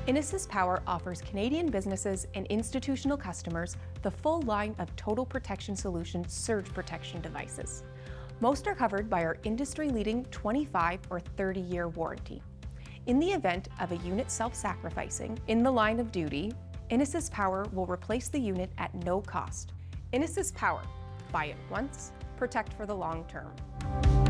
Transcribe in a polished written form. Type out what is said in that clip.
Innosys Power offers Canadian businesses and institutional customers the full line of Total Protection Solution surge protection devices. Most are covered by our industry-leading 25 or 30-year warranty. In the event of a unit self-sacrificing in the line of duty, Innosys Power will replace the unit at no cost. Innosys Power. Buy it once, protect for the long term.